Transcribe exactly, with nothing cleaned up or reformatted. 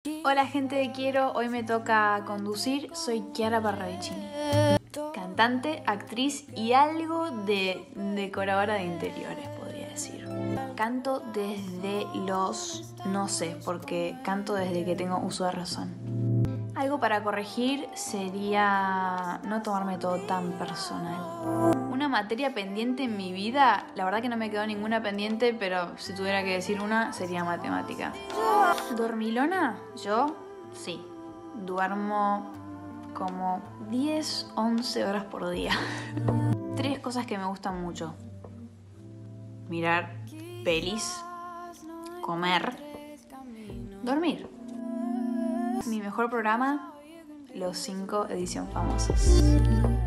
Hola gente de Quiero, hoy me toca conducir, soy Chiara Parravicini. Cantante, actriz y algo de decoradora de interiores, podría decir. Canto desde los... no sé, porque canto desde que tengo uso de razón. Algo para corregir sería no tomarme todo tan personal. Una materia pendiente en mi vida, la verdad que no me quedó ninguna pendiente, pero si tuviera que decir una, sería matemática. ¿Dormilona? Yo, sí. Duermo como diez, once horas por día. Tres cosas que me gustan mucho. Mirar pelis, comer, dormir. Mi mejor programa, Los cinco edición famosos.